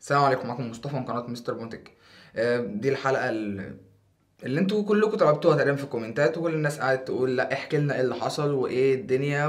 السلام عليكم، معكم مصطفى من قناة مستر بونتك. دي الحلقة اللي انتوا كلكم طلبتوها تقريبا في الكومنتات، وكل الناس قاعدة تقول لا احكي لنا ايه اللي حصل وايه الدنيا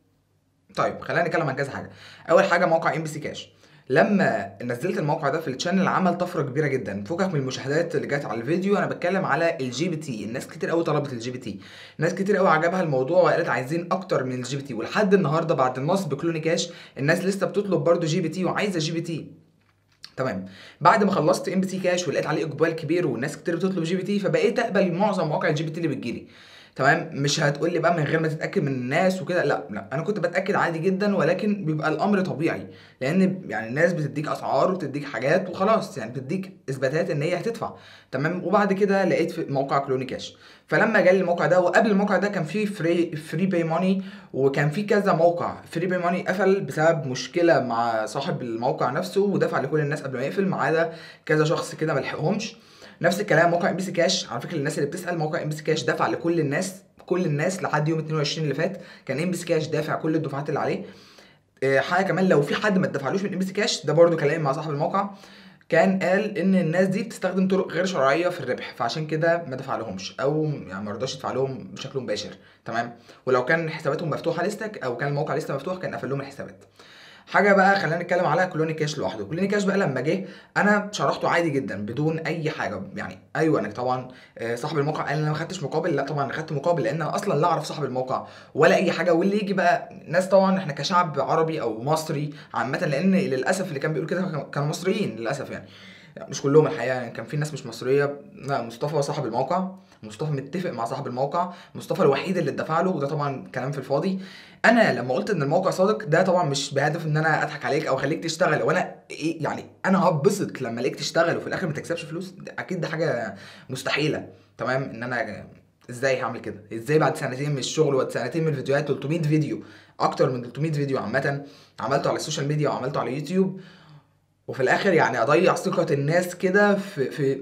طيب خلينا نتكلم عن كذا حاجة. أول حاجة موقع ام بي سي كاش. لما نزلت الموقع ده في الشانل عمل طفرة كبيرة جدا، فوقك من المشاهدات اللي جت على الفيديو، انا بتكلم على الجي بي تي. الناس كتير قوي طلبت الجي بي تي، ناس كتير قوي عجبها الموضوع وقالت عايزين اكتر من الجي بي تي، ولحد النهارده بعد النصب كلوني كاش الناس لسه بتطلب برضو جي بي تي وعايزه جي بي تي. تمام. بعد ما خلصت ام بي تي كاش ولقيت عليه اقبال كبير والناس كتير بتطلب جي بي تي، فبقيت اقبل معظم مواقع الجي بي تي اللي بتجيلي. تمام. مش هتقول لي بقى من غير ما تتاكد من الناس وكده، لا لا، انا كنت بتاكد عادي جدا، ولكن بيبقى الامر طبيعي، لان يعني الناس بتديك اسعار وتديك حاجات وخلاص، يعني بتديك اثباتات ان هي هتدفع. تمام. وبعد كده لقيت في موقع كلوني كاش، فلما جالي الموقع ده، وقبل الموقع ده كان فيه فري باي ماني، وكان في كذا موقع فري باي ماني قفل بسبب مشكله مع صاحب الموقع نفسه، ودفع لكل الناس قبل ما يقفل ما عدا كذا شخص كده ما لحقهمش. نفس الكلام موقع ام بي سي كاش، على فكره الناس اللي بتسال، موقع ام بي سي كاش دفع لكل الناس، كل الناس لحد يوم 22 اللي فات كان ام بي سي كاش دافع كل الدفعات اللي عليه. حاجه كمان، لو في حد ما اتدفعلوش من ام بي سي كاش ده برده كلام مع صاحب الموقع، كان قال ان الناس دي بتستخدم طرق غير شرعيه في الربح، فعشان كده ما دفع لهمش، او يعني ما رضاش يدفع لهم بشكل مباشر. تمام. ولو كان حساباتهم مفتوحه لستك او كان الموقع لسه مفتوح كان قفل لهم الحسابات. حاجه بقى، خلينا نتكلم على كلوني كاش لوحده. كلوني كاش بقى لما جه انا شرحته عادي جدا بدون اي حاجه، يعني ايوه انا طبعا صاحب الموقع قال انا ما خدتش مقابل، لا طبعا انا خدت مقابل، لان انا اصلا لا اعرف صاحب الموقع ولا اي حاجه. واللي يجي بقى ناس، طبعا احنا كشعب عربي او مصري عامه، لان للاسف اللي كان بيقول كده كانوا مصريين للاسف يعني، مش كلهم الحقيقه، يعني كان في ناس مش مصريه. لا، مصطفى صاحب الموقع، مصطفى متفق مع صاحب الموقع، مصطفى الوحيد اللي اتدفع له، وده طبعا كلام في الفاضي. انا لما قلت ان الموقع صادق، ده طبعا مش بهدف ان انا اضحك عليك او اخليك تشتغل، وانا ايه يعني، انا هتبسط لما الاقيك تشتغل وفي الاخر ما تكسبش فلوس، اكيد ده حاجه مستحيله. تمام. ان انا ازاي هعمل كده؟ ازاي بعد سنتين من الشغل وبعد سنتين من الفيديوهات، 300 فيديو، اكتر من 300 فيديو عامه عملته على السوشيال ميديا وعملته على يوتيوب، وفي الاخر يعني اضيع ثقة الناس كده في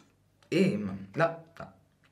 ايه؟ لا لا،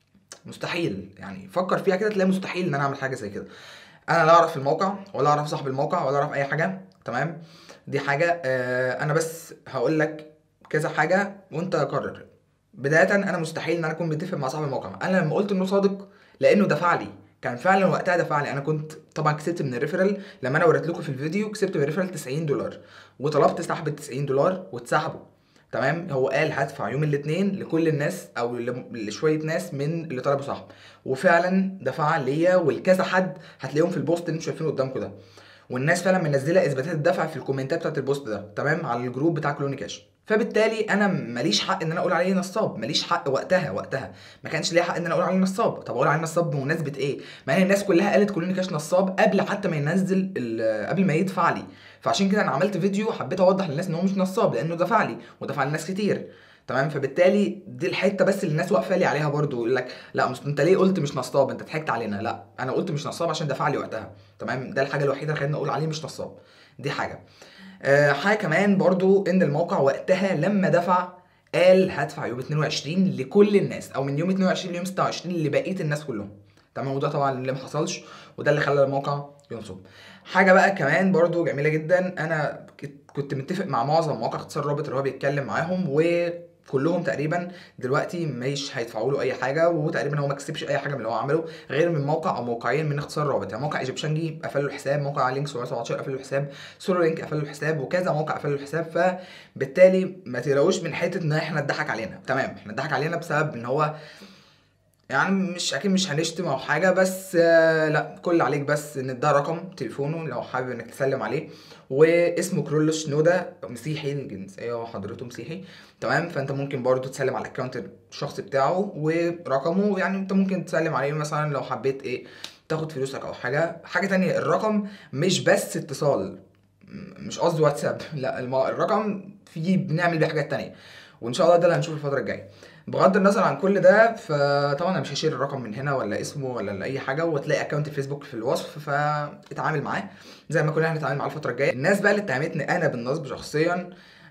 مستحيل. يعني فكر فيها كده تلاقي مستحيل ان انا اعمل حاجة زي كده. انا لا اعرف الموقع ولا اعرف صاحب الموقع ولا اعرف اي حاجة. تمام. دي حاجة. انا بس هقول لك كذا حاجة وانت قرر. بداية انا مستحيل ان انا اكون متفق مع صاحب الموقع. انا لما قلت انه صادق لانه دفع لي، كان فعلا وقتها دفع لي. انا كنت طبعا كسبت من الريفرال، لما انا وريت لكم في الفيديو كسبت من الريفرال $90، وطلبت سحب ال $90 واتسحبوا. تمام. هو قال هدفع يوم الاثنين لكل الناس او لشويه ناس من اللي طلبوا سحب، وفعلا دفع ليا ولكذا حد، هتلاقيهم في البوست اللي انتوا شايفينه قدامكم ده، والناس فعلا منزله اثباتات الدفع في الكومنتات بتاعت البوست ده. تمام. على الجروب بتاع كلوني كاش. فبالتالي انا ماليش حق ان انا اقول عليه نصاب، ماليش حق وقتها ما كانش ليا حق ان انا اقول عليه نصاب. طب اقول عليه نصاب بمناسبه ايه؟ مع ان الناس كلها قالت كلوني كاش نصاب قبل حتى ما ينزل قبل ما يدفع لي. فعشان كده انا عملت فيديو حبيت اوضح للناس ان هو مش نصاب، لانه دفع لي ودفع لناس كتير. تمام. فبالتالي دي الحته بس اللي الناس واقفه لي عليها برضو، يقول لك لا انت ليه قلت مش نصاب؟ انت ضحكت علينا. لا، انا قلت مش نصاب عشان دفع لي وقتها. تمام. ده الحاجه الوحيده اللي خليني اقول عليه مش نصاب. دي حاجه. حاجه كمان برضو، ان الموقع وقتها لما دفع قال هدفع يوم 22 لكل الناس، او من يوم 22 ليوم 26 لبقيه الناس كلهم. تمام. وده طبعا اللي ما حصلش، وده اللي خلى الموقع ينصب. حاجه بقى كمان برضو جميله جدا، انا كنت متفق مع معظم مواقع اختصار رابط اللي هو بيتكلم معاهم، وكلهم تقريبا دلوقتي مش هيدفعوا له اي حاجه، وتقريبا هو ما كسبش اي حاجه من اللي هو عمله غير من موقع او موقعين من اختصار رابط. يعني موقع ايجيبشنجي قفل له الحساب، موقع لينك 717 قفل له الحساب، سولو لينك قفل له الحساب، وكذا موقع قفل له الحساب. فبالتالي ما تلاقوش من حته ان احنا اتضحك علينا. تمام. احنا اتضحك علينا بسبب ان هو، يعني مش اكيد مش هنشتم او حاجه، بس لا، كل اللي عليك بس ان ده رقم تليفونه لو حابب انك تسلم عليه، واسمه كرولوس نودا، مسيحي الجنسيه وحضرته مسيحي. تمام. فانت ممكن برضو تسلم على الاكونت الشخصي بتاعه ورقمه، يعني انت ممكن تسلم عليه مثلا لو حبيت ايه تاخد فلوسك او حاجه تانية. الرقم مش بس اتصال، مش قصدي واتساب لا، الرقم فيه بنعمل بيه حاجات تانية، وان شاء الله ده اللي هنشوفه الفتره الجايه. بغض النظر عن كل ده، فطبعا انا مش هشير الرقم من هنا ولا اسمه ولا اي حاجه، وتلاقي اكونت الفيسبوك في الوصف، فاتعامل معاه زي ما كلنا هنتعامل معاه الفتره الجايه. الناس بقى اللي اتهمتني انا بالنصب شخصيا،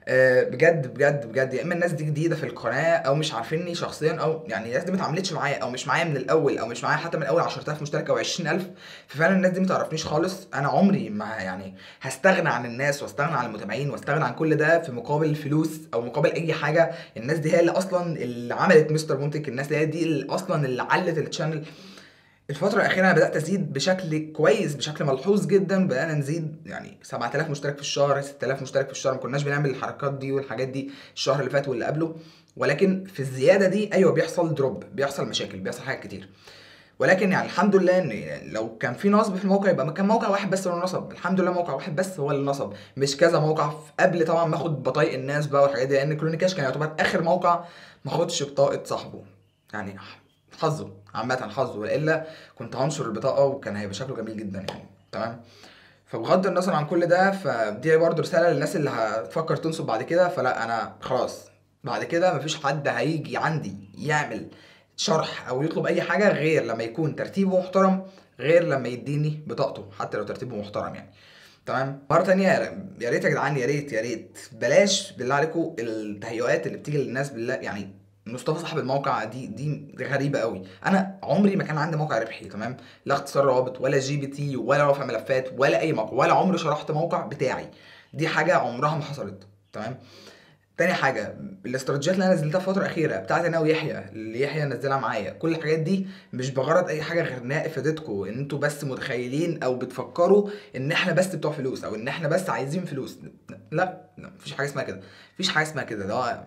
بجد بجد بجد، يا اما الناس دي جديده في القناه او مش عارفيني شخصيا، او يعني الناس دي ما اتعاملتش معايا او مش معايا من الاول، او مش معايا حتى من اول 10000 مشترك او 20000. ففعلا الناس دي ما تعرفنيش خالص. انا عمري ما يعني هستغنى عن الناس واستغنى عن المتابعين واستغنى عن كل ده في مقابل فلوس او مقابل اي حاجه. الناس دي هي اللي اصلا اللي عملت مستر منتج، الناس دي هي دي اللي اصلا اللي علت التشانل. الفترة الأخيرة أنا بدأت أزيد بشكل كويس، بشكل ملحوظ جدا. بدأنا نزيد يعني 7000 مشترك في الشهر، 6000 مشترك في الشهر. ما كناش بنعمل الحركات دي والحاجات دي الشهر اللي فات واللي قبله، ولكن في الزيادة دي أيوه بيحصل دروب، بيحصل مشاكل، بيحصل حاجات كتير. ولكن يعني الحمد لله ان لو كان في نصب في الموقع يبقى كان موقع واحد بس هو اللي نصب. الحمد لله موقع واحد بس هو اللي نصب، مش كذا موقع. قبل طبعا ما اخد بطايق الناس بقى والحاجات دي، لان كلوني كاش كان يعتبر اخر موقع ما اخدش بطاقه صاحبه. يعني حظه عامه، حظه، والا كنت هنشر البطاقه وكان هيبقى شكله جميل جدا يعني. تمام. فبغض النظر عن كل ده، فدي برضه رساله للناس اللي هتفكر تنصب بعد كده. فلا، انا خلاص بعد كده مفيش حد هيجي عندي يعمل شرح او يطلب اي حاجه غير لما يكون ترتيبه محترم، غير لما يديني بطاقته حتى لو ترتيبه محترم يعني. تمام. مره تانية، يا ريت يا جدعان، يا ريت يا ريت بلاش بالله عليكم التهيؤات اللي بتيجي للناس. بالله يعني مصطفى صاحب الموقع دي غريبه قوي. انا عمري ما كان عندي موقع ربحي، تمام؟ لا اختصار روابط ولا جي بي تي ولا رفع ملفات ولا اي موقع، ولا عمري شرحت موقع بتاعي. دي حاجه عمرها ما حصلت. تمام. تاني حاجه، الاستراتيجيات اللي انا نزلتها الفتره الاخيره بتاعتي انا ويحيى، اللي يحيى نزلها معايا، كل الحاجات دي مش بغرض اي حاجه غير انها افادتكم، ان انتوا بس متخيلين او بتفكروا ان احنا بس بتوع فلوس او ان احنا بس عايزين فلوس. لا لا، مفيش حاجه اسمها كده. مفيش حاجه اسمها كده. ده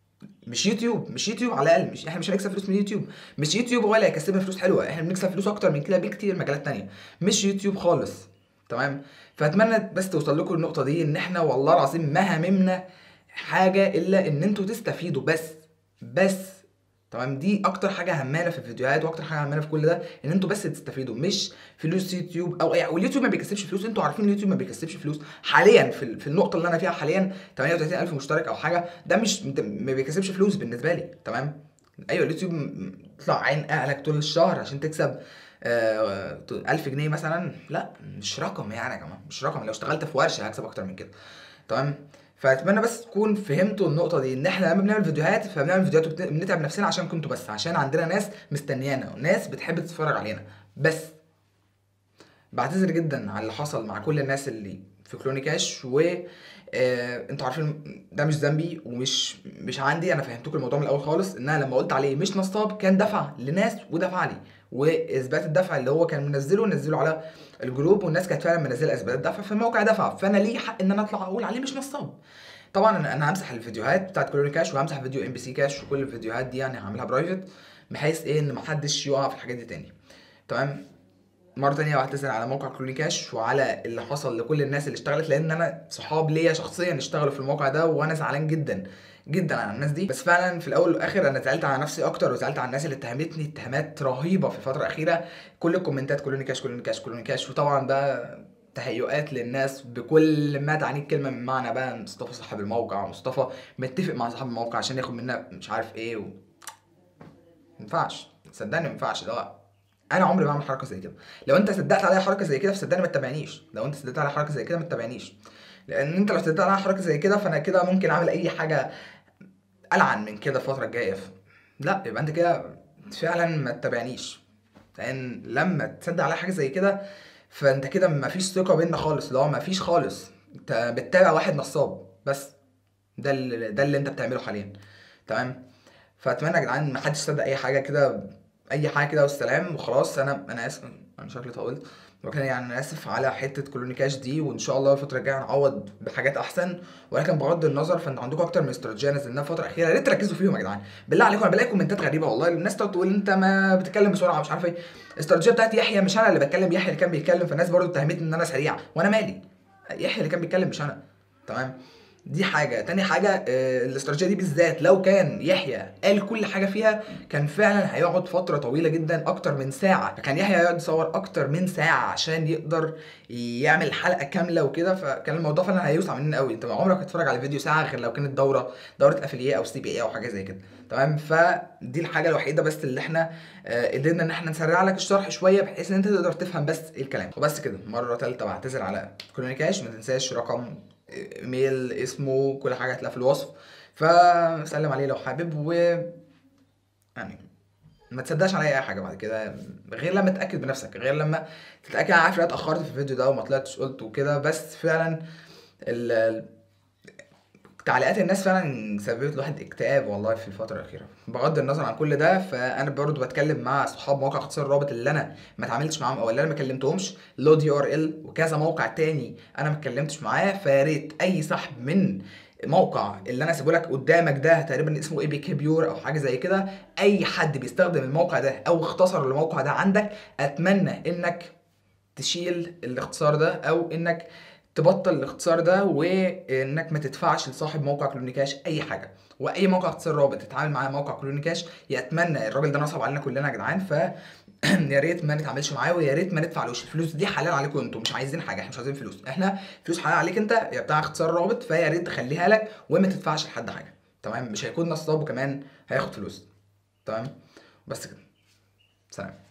مش يوتيوب، مش يوتيوب على الاقل. مش احنا مش هنكسب فلوس من يوتيوب. مش يوتيوب ولا هيكسبنا فلوس حلوه. احنا بنكسب فلوس اكتر من كده بكتير مجالات تانية، مش يوتيوب خالص. تمام. فاتمنى بس توصل لكم النقطه دي، ان احنا والله العظيم ما هممنا حاجه الا ان انتوا تستفيدوا بس. بس. تمام. دي اكتر حاجه همانا في الفيديوهات، واكتر حاجه همانا في كل ده ان انتوا بس تستفيدوا، مش فلوس يوتيوب او اي. واليوتيوب ما بيكسبش فلوس، انتوا عارفين اليوتيوب ما بيكسبش فلوس حاليا في النقطه اللي انا فيها حاليا. 38000 مشترك او حاجه، ده مش ما بيكسبش فلوس بالنسبه لي. تمام. ايوه اليوتيوب تطلع عين اهلك طول الشهر عشان تكسب 1000 جنيه مثلا. لا مش رقم يعني يا جماعه، مش رقم. لو اشتغلت في ورشه هكسب اكتر من كده. تمام. فاتمنى بس تكون فهمتوا النقطه دي، ان احنا لما بنعمل فيديوهات فبنعمل فيديوهات وبنتعب نفسنا عشان كنتوا بس، عشان عندنا ناس مستنيانا وناس بتحب تتفرج علينا بس. بعتذر جدا على اللي حصل مع كل الناس اللي في كلوني كاش، و انتوا عارفين ده مش ذنبي ومش عندي. انا فهمتكم الموضوع من الاول خالص، ان انا لما قلت عليه مش نصاب كان دفع لناس ودفع لي، واثبات الدفع اللي هو كان نزله على الجروب، والناس كانت فعلا منزله اثبات الدفع في الموقع دفع. فانا ليه حق ان انا اطلع اقول عليه مش نصاب. طبعا انا همسح الفيديوهات بتاعت كلوني كاش، وهمسح فيديو ام بي سي كاش، وكل الفيديوهات دي يعني هعملها برايفت، بحيث ايه ان محدش يقع في الحاجات دي تاني. تمام. مرة تانية بعتذر على موقع كلوني كاش وعلى اللي حصل لكل الناس اللي اشتغلت، لان انا صحاب ليا شخصيا اشتغلوا في الموقع ده، وانا زعلان جدا جدا على الناس دي. بس فعلا في الاول والاخر انا زعلت على نفسي اكتر، وزعلت على الناس اللي اتهمتني اتهامات رهيبه في الفتره الاخيره. كل الكومنتات كلوني كاش كلوني كاش كلوني كاش، وطبعا ده تهيؤات للناس بكل ما تعنيه الكلمه من معنى بقى. مصطفى صاحب الموقع، مصطفى متفق مع صاحب الموقع عشان ياخد منا مش عارف ايه ينفعش. صدقني ما ينفعش. ده انا عمري ما اعمل حركه زي كده. لو انت صدقت عليا حركه زي كده فصدقني ما تتابعنيش. لو انت صدقت عليا حركه زي كده ما تتابعنيش، لان انت لو صدقت عليا حركه زي كده فانا كده ممكن اعمل اي حاجه العن من كده الفتره الجايه. لا يبقى انت كده فعلا ما تتابعنيش، لان لما تصدق عليا حاجه زي كده فانت كده ما فيش ثقه بينا خالص. لو ما فيش خالص، انت بتتابع واحد نصاب بس. ده اللي انت بتعمله حاليا. تمام. فاتمنى يا جدعان ما حدش يصدق اي حاجه كده، اي حاجه كده والسلام وخلاص. انا اسف، انا شكلي طولت. ولكن يعني انا اسف على حته كلوني كاش دي، وان شاء الله الفتره الجايه هنعوض بحاجات احسن. ولكن بغض النظر فانتوا عندكم اكتر من استراتيجيه نزلناها الفتره الاخيره، يا ريت تركزوا فيهم يا جدعان. بالله عليكم انا بلاقي كومنتات غريبه والله، الناس تقعد تقول انت ما بتتكلم بسرعه مش عارف ايه. الاستراتيجيه بتاعت يحيى مش انا اللي بتكلم، يحيى اللي كان بيتكلم. فالناس برضو اتهمتني ان انا سريع، وانا مالي؟ يحيى اللي كان بيتكلم مش انا. تمام. دي حاجه. تاني حاجه، الاستراتيجيه دي بالذات لو كان يحيى قال كل حاجه فيها كان فعلا هيقعد فتره طويله جدا اكتر من ساعه. فكان يحيى هيقعد يصور اكتر من ساعه عشان يقدر يعمل حلقه كامله وكده. فكان الموضوع فعلا هيوسع مننا قوي. انت عمرك هتتفرج على فيديو ساعه غير لو كانت دوره افلييه او سي بي اي او حاجه زي كده. تمام. فدي الحاجه الوحيده بس اللي احنا قدرنا ان احنا نسرع لك الشرح شويه، بحيث ان انت تقدر تفهم بس ايه الكلام. وبس كده. مره ثالثه بعتذر على كلوني كاش. ما تنساش رقم ايميل، اسمه، كل حاجه هتلاقيها في الوصف. فسلم عليه لو حابب، و يعني ما تصدقش عليا اي حاجه بعد كده، غير لما تتاكد بنفسك، غير لما تتاكد. انا عارف ان انا اتاخرت في الفيديو ده وما طلعتش قلت وكده، بس فعلا تعليقات الناس فعلا سببت الواحد اكتئاب والله في الفتره الاخيره. بغض النظر عن كل ده، فانا برضو بتكلم مع صحاب مواقع اختصار الرابط اللي انا ما اتعاملتش معاهم او اللي انا ما كلمتهمش، لو دي ار ال وكذا موقع تاني انا ما اتكلمتش معاه. فيا ريت اي سحب من موقع اللي انا سيبه لك قدامك ده، تقريبا اسمه اي بي كي بيور او حاجه زي كده، اي حد بيستخدم الموقع ده او اختصر الموقع ده عندك، اتمنى انك تشيل الاختصار ده، او انك تبطل الاختصار ده، وانك ما تدفعش لصاحب موقع كلونيكاش اي حاجه. واي موقع اختصار رابط تتعامل معاه موقع كلونيكاش، يتمنى الراجل ده نصب علينا كلنا يا جدعان، ف يا ريت ما نتعاملش معاه، ويا ريت ما ندفعلوش. الفلوس دي حلال عليكم انتوا، مش عايزين حاجه، احنا مش عايزين فلوس، احنا فلوس حلال عليك انت يا بتاع اختصار رابط، فيا ريت تخليها لك وما تدفعش لحد حاجه. تمام؟ مش هيكون نصاب وكمان هياخد فلوس. تمام؟ بس كده. سلام.